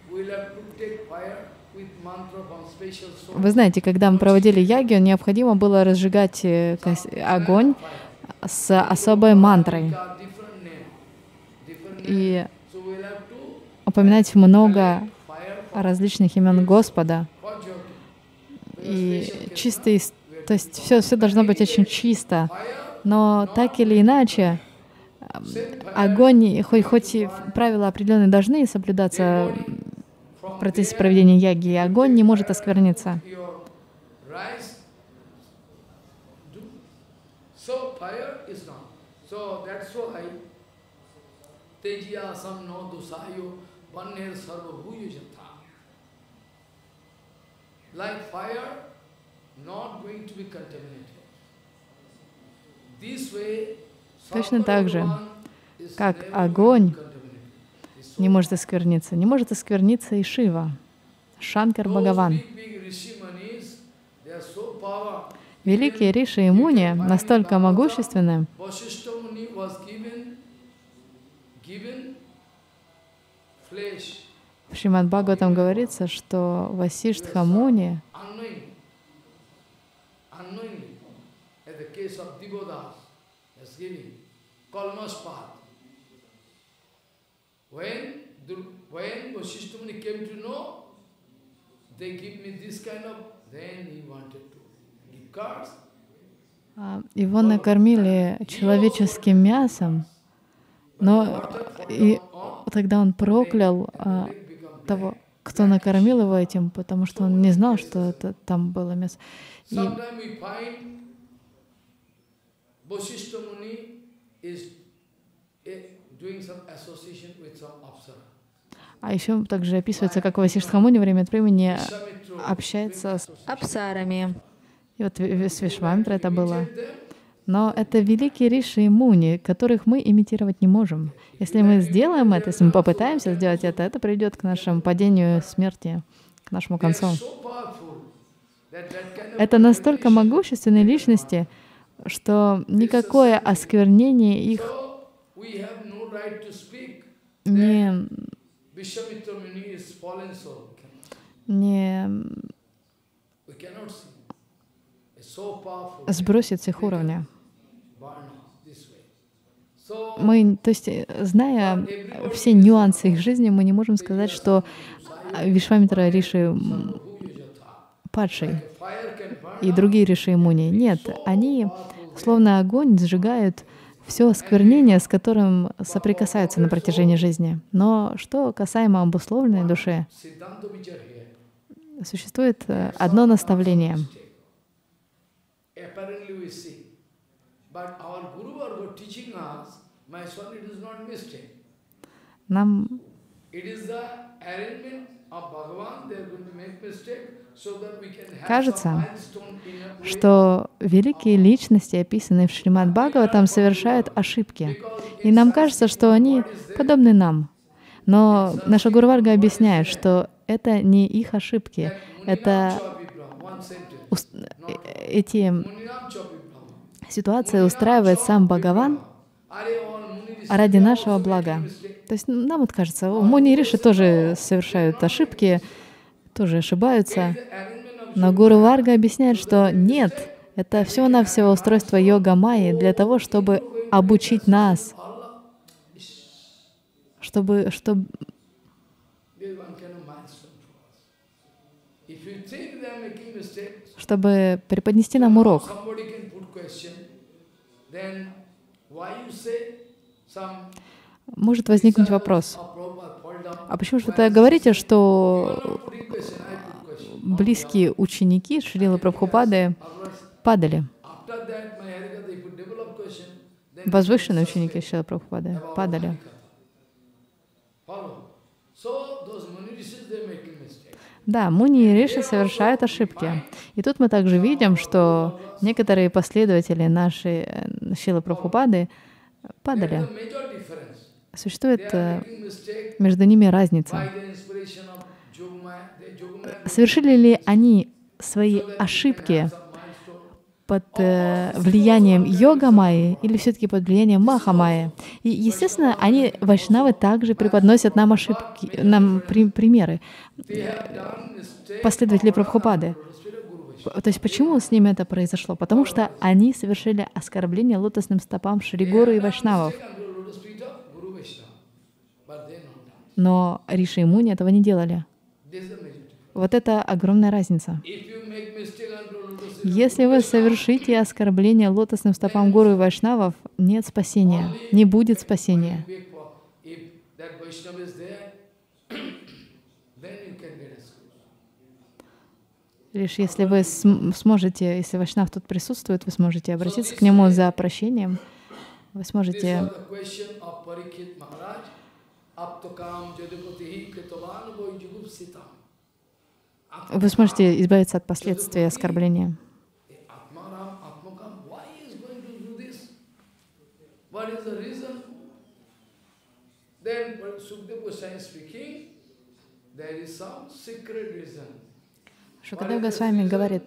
Вы знаете, когда мы проводили ягью, необходимо было разжигать огонь с особой мантрой и упоминать много различных имен Господа. И чистый, то есть все должно быть очень чисто. Но так или иначе, огонь, хоть и правила определенные должны соблюдаться в процессе проведения яги, огонь не может оскверниться. Точно так же, как огонь не может оскверниться, не может оскверниться и Шива, Шанкар Бхагаван. Великие Риши и Муни настолько могущественны, в Шримад Бхагаватам говорится, что Васиштха Муни его накормили человеческим мясом, но и тогда он проклял того, кто накормил его этим, потому что он не знал, что это там было мясо. А еще также описывается, как Васиштха Муни время от времени общается с апсарами. И вот с Вишвамитра это было. Но это великие Риши и Муни, которых мы имитировать не можем. Если мы сделаем это, если мы попытаемся сделать это, это приведет к нашему падению, смерти, к нашему концу. Это настолько могущественные личности, что никакое осквернение их не сбросит с их уровня. Мы, то есть, зная все нюансы их жизни, мы не можем сказать, что Вишвамитра Риши падший и другие Риши и Муни. Нет, они, словно огонь, сжигают все осквернение, с которым соприкасаются на протяжении жизни. Но что касаемо обусловленной души, существует одно наставление. Нам кажется, что великие личности, описанные в Шримад Бхагаватам, совершают ошибки. И нам кажется, что они подобны нам. Но наша Гуру Варга объясняет, что это не их ошибки. Это эти ситуации устраивает сам Бхагаван ради нашего блага. То есть нам вот кажется, Муни и Риши тоже совершают ошибки, тоже ошибаются. Но Гуру Варга объясняет, что нет, Это всего-навсего устройство йога майи для того, чтобы обучить нас, чтобы преподнести нам урок. Может возникнуть вопрос: а почему же вы тогда говорите, что близкие ученики Шрилы Прабхупады падали? Возвышенные ученики Шрилы Прабхупады падали. Да, муни и риши совершают ошибки. И тут мы также видим, что некоторые последователи нашей Шрилы Прабхупады падали. Существует между ними разница. Совершили ли они свои ошибки под влиянием йога-майи или все-таки под влиянием маха-майи? И, естественно, они, вайшнавы, также преподносят нам ошибки, нам примеры последователей Прабхупады. То есть почему с ними это произошло? Потому что они совершили оскорбление лотосным стопам Шри Гуру и вайшнавов. Но Риши и Муни этого не делали. Вот это огромная разница. Если вы совершите оскорбление лотосным стопам Гуру и вайшнавов, нет спасения, не будет спасения. Лишь если вы сможете, если вайшнав тут присутствует, вы сможете обратиться к нему за прощением, вы сможете избавиться от последствий оскорбления. Шукадев Госвами говорит,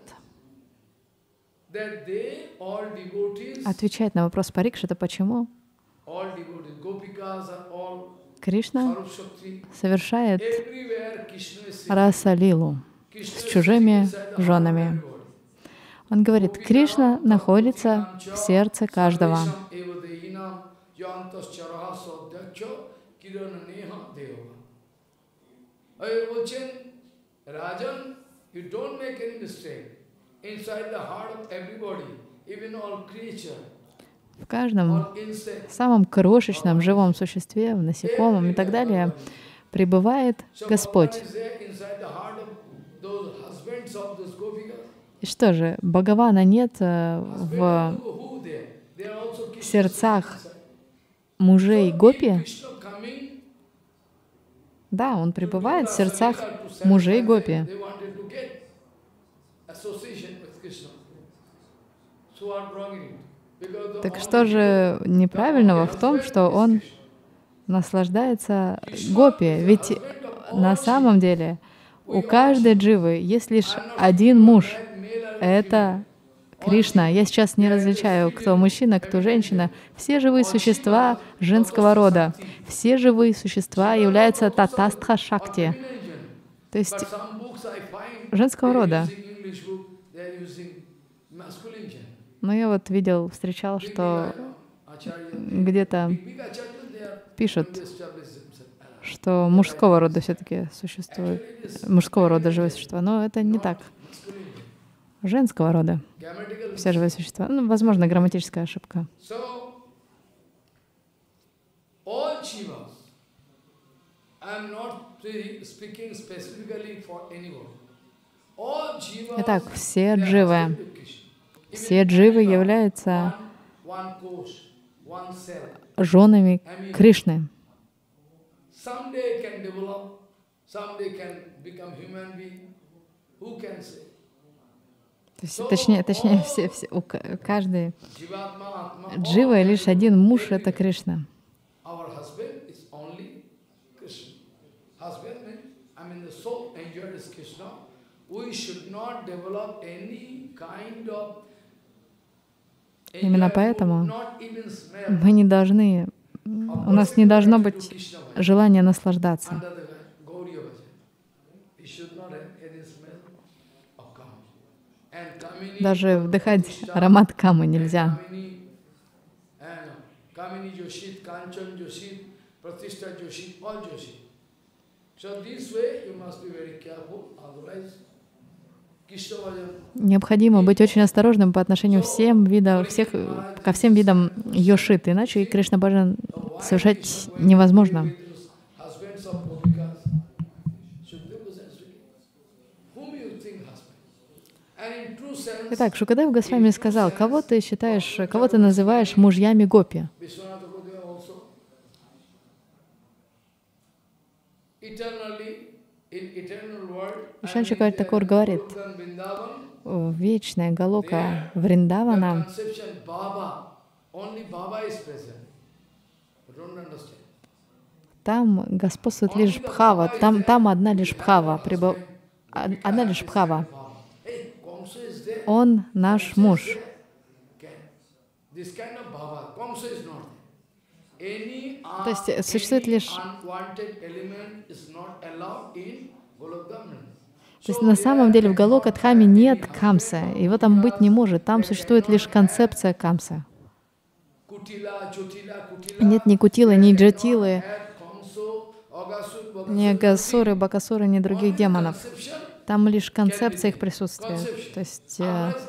отвечает на вопрос Парикшита, почему Кришна совершает раса-лилу с чужими женами. Он говорит, Кришна находится в сердце каждого. В каждом самом крошечном живом существе, в насекомом и так далее пребывает Господь. И что же, Бхагавана нет в сердцах мужей Гопи? Да, он пребывает в сердцах мужей Гопи. Так что же неправильного в том, что он наслаждается Гопи? Ведь на самом деле у каждой дживы есть лишь один муж. Это Кришна. Я сейчас не различаю, кто мужчина, кто женщина. Все живые существа женского рода. Все живые существа являются татастха шакти, то есть женского рода. Но я вот видел, встречал, что где-то пишут, что мужского рода все-таки существует, мужского рода живые существа, но это не так. Женского рода все живые существа. Ну, возможно, грамматическая ошибка. Итак, все дживы являются женами Кришны. То есть, точнее, каждый джива лишь один муж — это Кришна. Именно поэтому мы не должны, у нас не должно быть желания наслаждаться. Даже вдыхать аромат камы нельзя. Необходимо быть очень осторожным по отношению ко всем видам йошит, иначе Кришна Баджан совершать невозможно. Итак, Шукадев Госвами сказал, кого ты называешь мужьями гопи? Вишванатха Чакраварти Такур говорит, вечная Галока Вриндавана, там господствует лишь Бхава, там одна лишь Бхава. Он наш муж. То есть существует лишь... То есть на самом деле в Галока-дхаме нет камсы, его там быть не может, там существует лишь концепция камсы. Нет ни кутилы, ни джатилы, ни агасуры, бакасуры, ни других демонов. Там лишь концепция их присутствия. То есть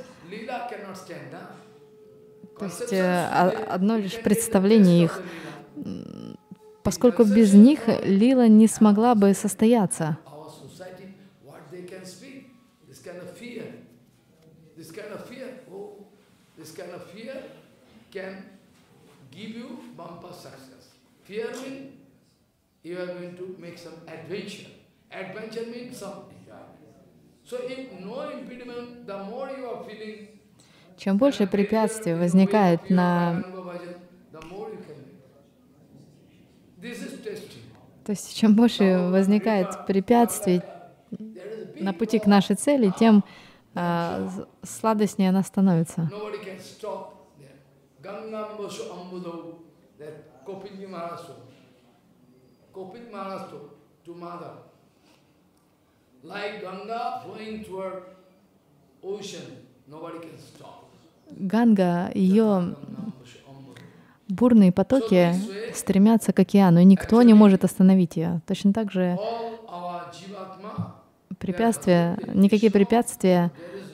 одно лишь представление их. Поскольку без них лила не смогла бы состояться. Чем больше препятствий возникает на... То есть, чем больше возникает препятствий на пути к нашей цели, тем сладостнее она становится. Ганга, ее бурные потоки стремятся к океану, и никто не может остановить ее. Точно так же никакие препятствия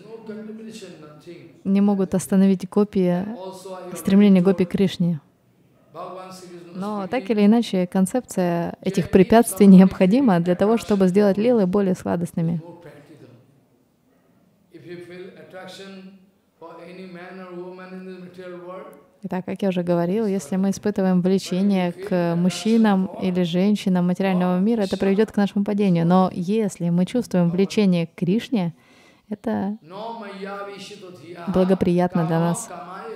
не могут остановить стремление гопи к Кришне. Но так или иначе, концепция этих препятствий необходима для того, чтобы сделать лилы более сладостными. Итак, как я уже говорил, если мы испытываем влечение к мужчинам или женщинам материального мира, это приведет к нашему падению. Но если мы чувствуем влечение к Кришне, это благоприятно для нас.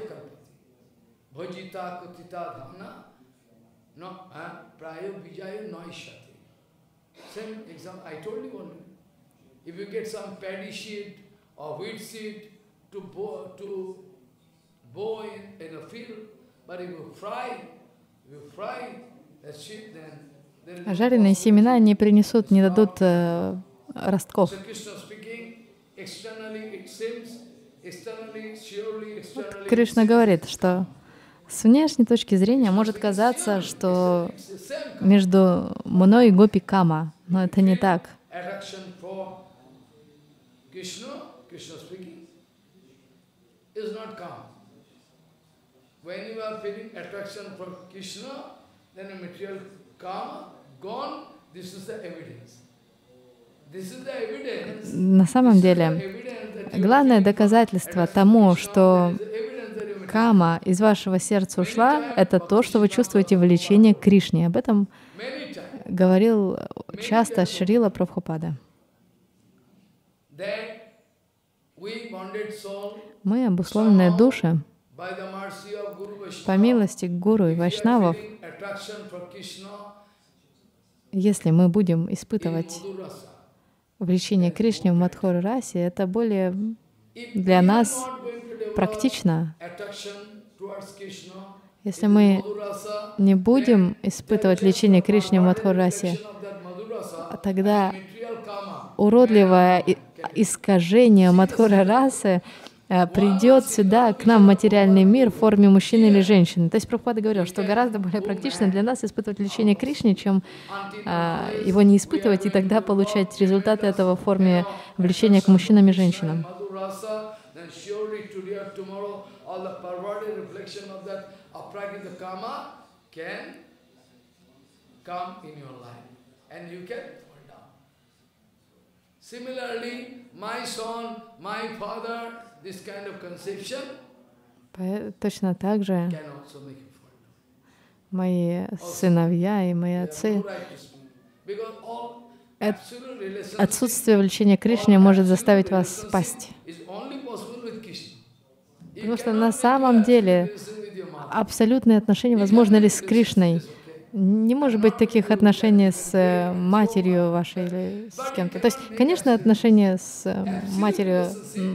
Жареные семена не дадут ростков. Кришна говорит, что с внешней точки зрения может казаться, что между мной и гопи кама, но это не так. На самом деле, главное доказательство тому, что кама из вашего сердца ушла, это то, что вы чувствуете влечение к Кришне. Об этом говорил часто Шрила Прабхупада. Мы, обусловленные души, по милости Гуру и Вайшнавов, если мы будем испытывать влечение к Кришне в Мадхура-расе, это более для нас практично. Если мы не будем испытывать влечение к Кришне в Мадхура-расе, тогда уродливая искажение Мадхура расы придет сюда, к нам, в материальный мир, в форме мужчины или женщины. То есть Прабхупада говорил, что гораздо более практично для нас испытывать влечение к Кришне, чем его не испытывать, и тогда получать результаты этого в форме влечения к мужчинам и женщинам. Точно так же мои сыновья и мои отцы, отсутствие влечения к Кришне может заставить вас спасть. Потому что на самом деле абсолютные отношения возможны лишь с Кришной. Не может быть таких отношений с матерью вашей или с кем-то. То есть, конечно, отношения с матерью.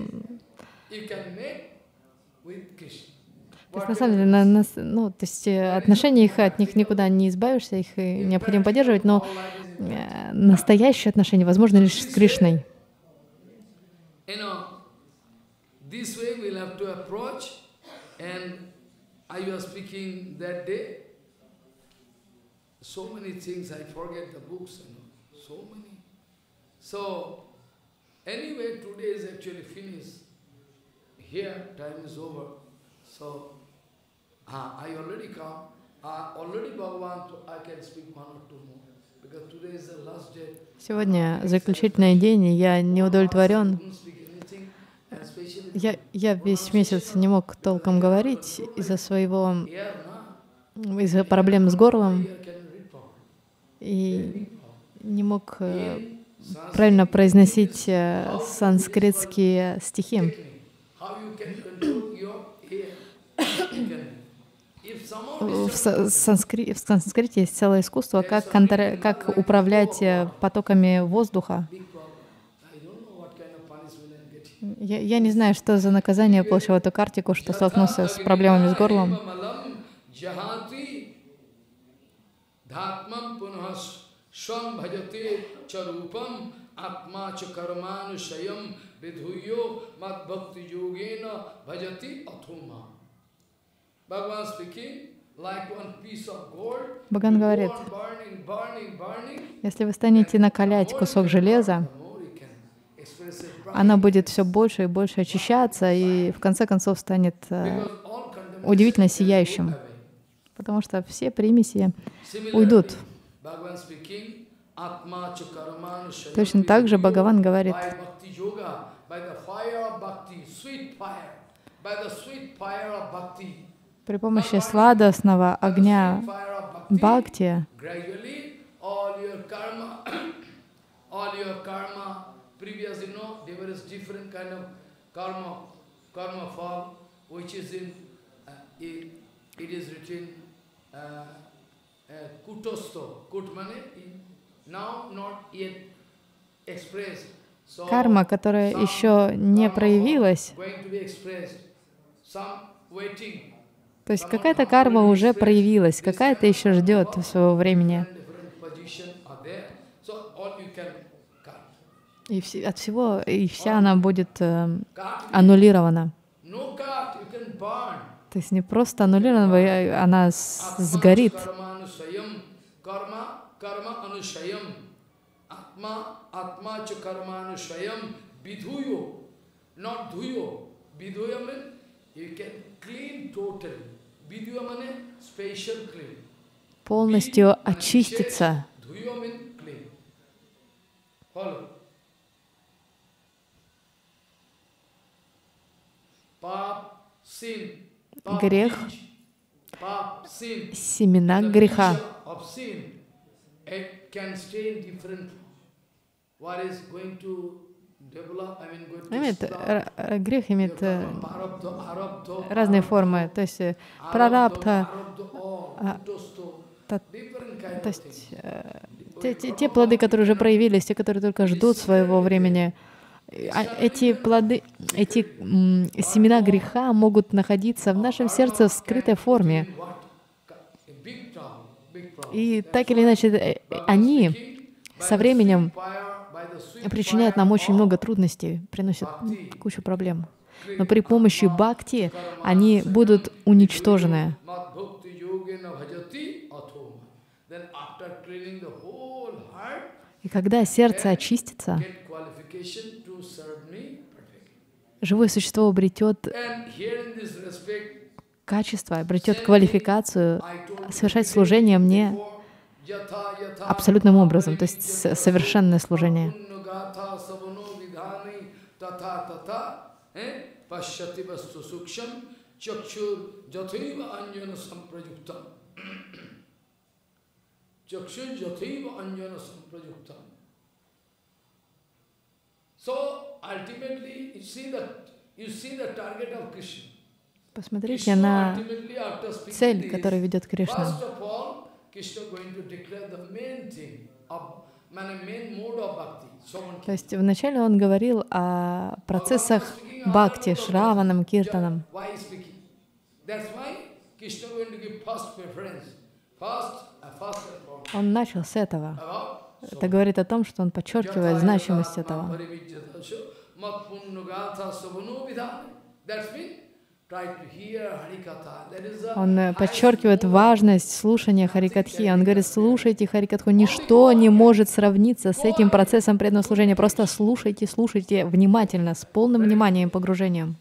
То есть, на самом деле, отношения их, от них никуда не избавишься, их необходимо поддерживать, но настоящие отношения возможны лишь с Кришной. So many things, I forget the books, so many. So, anyway, today is actually finished. Here, time is over. So, I already come. Already Bhagavan, I can speak one or two more. Because today is the last day. Сегодня заключительный день, и я не удовлетворен. Я весь месяц не мог толком говорить из-за проблем с горлом. И не мог правильно произносить санскритские стихи. В санскрите есть целое искусство, как управлять потоками воздуха. Я не знаю, что за наказание я получил эту картику, что столкнулся с проблемами с горлом. Dhatmam punhas swam bhajate charupam atma cha karmanushayam vidhuyo mad bhakti yogena bhajati athuma. Bhagavan speaking like one piece of gold. Бхагаван говорит, если вы станете накалять кусок железа, она будет все больше и больше очищаться и в конце концов станет удивительно сияющим. Потому что все примеси уйдут. Точно так же Бхагаван говорит, при помощи сладостного огня бхакти карма, которая еще не проявилась, то есть какая-то карма уже проявилась, какая-то еще ждет своего времени. И от всего, и вся она будет аннулирована. То есть не просто аннулирована, она сгорит. Полностью очиститься. Грех, семена греха. Грех имеет разные формы, то есть прарабдха, то есть те плоды, которые уже проявились, те, которые только ждут своего времени. Эти плоды, эти семена греха могут находиться в нашем сердце в скрытой форме. И так или иначе, они со временем причиняют нам очень много трудностей, приносят кучу проблем. Но при помощи бхакти они будут уничтожены. И когда сердце очистится, живое существо обретет качество, обретет квалификацию совершать служение мне абсолютным образом, то есть совершенное служение. Посмотрите на цель, которая ведет Кришна. То есть вначале он говорил о процессах бхакти, шраванам, киртанам. Он начал с этого. Это говорит о том, что он подчеркивает значимость этого. Он подчеркивает важность слушания Харикатхи. Он говорит, слушайте Харикатху. Ничто не может сравниться с этим процессом преданного служения. Просто слушайте, слушайте внимательно, с полным вниманием, погружением.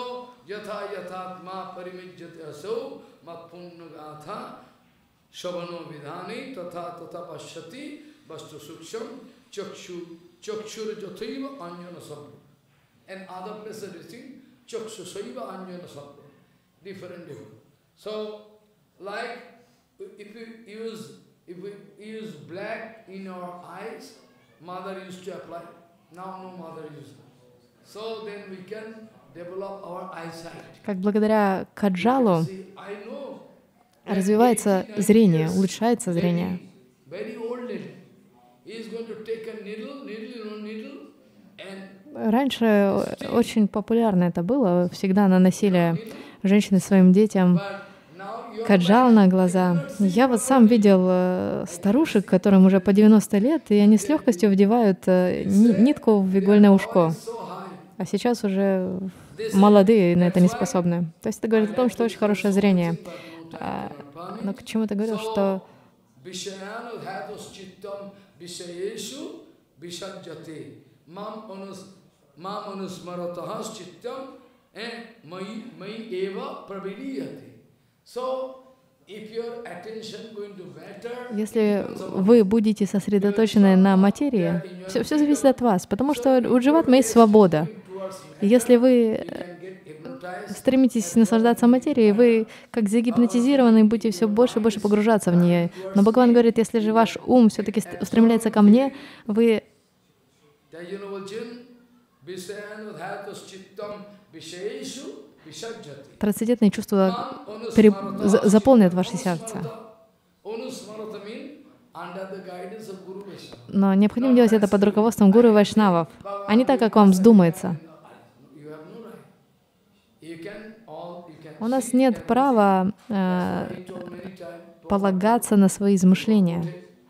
Different. So, like if we use black in our eyes, mother used to apply. Now no mother uses. So then we can develop our eyesight. Как благодаря каджалу развивается зрение, улучшается зрение. Раньше очень популярно это было, всегда наносили женщины своим детям каджал на глаза. Я вот сам видел старушек, которым уже по 90 лет, и они с легкостью вдевают нитку в игольное ушко. А сейчас уже молодые на это не способны. То есть это говорит о том, что очень хорошее зрение. Но к чему ты говорил, что если вы будете сосредоточены на материи, все зависит от вас, потому что у дживатмы есть свобода. И если вы стремитесь наслаждаться материей, вы как загипнотизированные будете все больше и больше погружаться в нее. Но Бхагаван говорит, если же ваш ум все-таки устремляется ко мне, вы трансцендентные чувства заполнят ваше сердце. Но необходимо делать это под руководством гуру и вайшнавов, а не так, как вам вздумается. У нас нет права полагаться на свои измышления.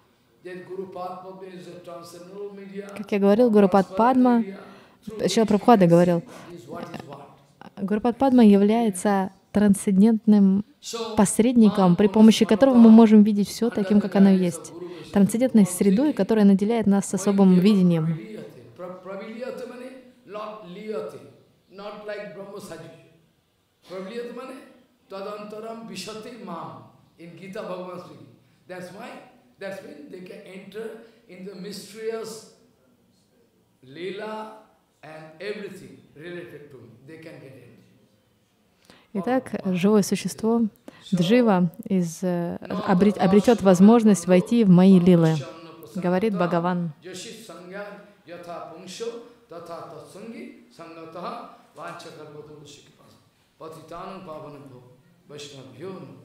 Как я говорил, Гурупад Падма, Шрила Прабхупада говорил, Гурупад Падма является трансцендентным посредником, при помощи которого мы можем видеть все таким, как оно есть. Трансцендентной средой, которая наделяет нас особым видением. Итак, живое существо, джива, обретет возможность войти в мои лилы, говорит Бхагаван. Patitanam pavanabho Vaishnavyo